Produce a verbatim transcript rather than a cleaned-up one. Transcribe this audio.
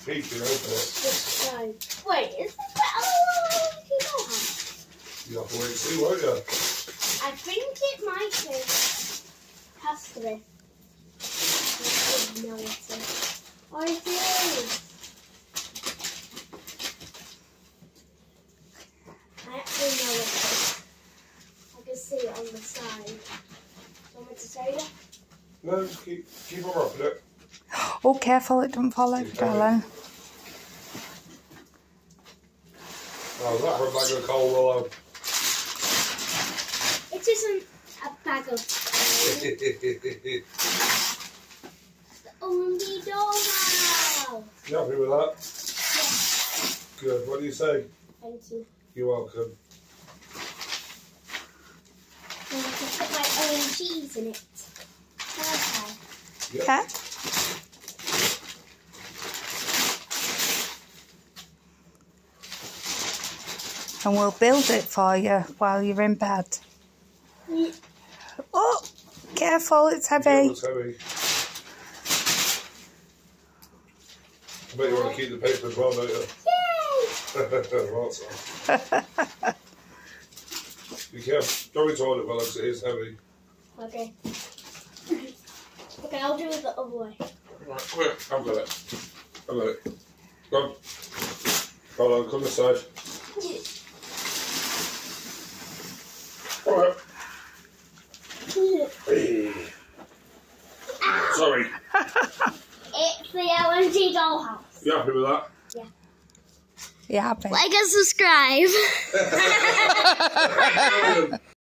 Peek and open it. Wait, is this better than you know how? You have to wait and see, won't you? I think it might be. Has to be. No, it's not. Oh, it is. I actually know it is. I can see it on the side. Do you want me to say that? No, just keep, keep on wrapping it. Oh, careful, it don't fall over, darling. Oh, that for a bag of coal willow. It isn't a bag of only dollhouse. You happy with that? Yes. Good. What do you say? Thank you. You're welcome. And I can put my own cheese in it. Okay. Yep. Okay. And we'll build it for you while you're in bed. Yeah. Oh, careful, it's heavy. Yeah, it's heavy. I bet you want to keep the paper as well, don't you? Yay! Right, so. Be careful. Don't be told it well, because it is heavy. Okay. Okay, I'll do it the other way. Right, come here. I've got it. I've got it. Go on. Hold on, come this side. Alright. Sorry. It's the L N G dollhouse. You happy with that? Yeah. You happy? Like and subscribe.